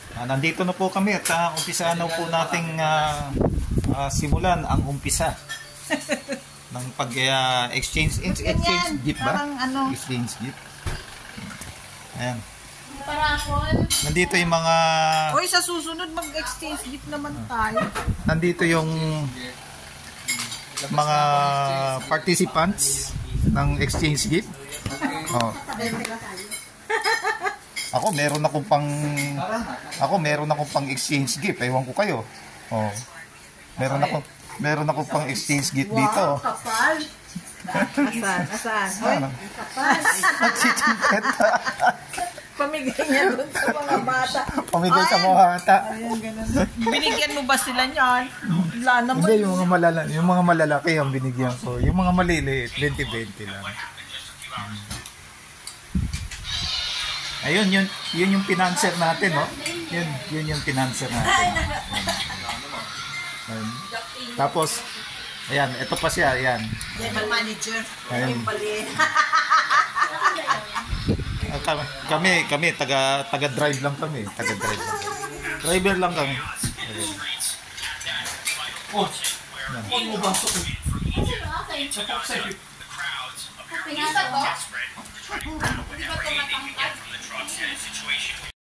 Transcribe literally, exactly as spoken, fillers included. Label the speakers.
Speaker 1: Ah, nandito na po kami at uh, umpisa na po nating uh, uh, simulan ang umpisa ng pag-exchange uh, exchange gift ba?
Speaker 2: Ano?
Speaker 1: Exchange gift. Ayan.
Speaker 3: Parapon.
Speaker 1: Nandito yung mga...
Speaker 2: Hoy, sa susunod mag-exchange gift naman tayo.
Speaker 1: Nandito yung mga participants ng exchange gift. Oh. Ako meron akong pang Ako meron akong pang exchange gift. Ewan ko kayo. Oh. Meron ako meron akong pang exchange gift dito.
Speaker 2: Wow, kapal. Asan? Asan? Hoy, kapal. Pamigay niya doon sa mga bata.
Speaker 1: Pamigay sa mga bata.
Speaker 2: Ayan, ganun. Binigyan mo ba sila niyan? Wala naman.
Speaker 1: Hindi, yung mga malala, yung mga malalaki ang binigyan ko. Yung mga maliliit, twenty twenty lang. Hmm. Ayun, yun, yun yung pinanser natin, no? Yun, yun yung pinanser natin. Ayun. Tapos, ayan, ito pa siya, ayan.
Speaker 2: General manager.
Speaker 1: Ayun.
Speaker 2: Yung pali.
Speaker 1: Ah, kami, kami, kami, taga, taga-drive lang kami. Taga-drive lang. Driver lang kami. Ayun.
Speaker 4: Oh,
Speaker 1: Ayan.
Speaker 4: oh, mabasok eh.
Speaker 3: Pinasa to? Di ba ito matangkad?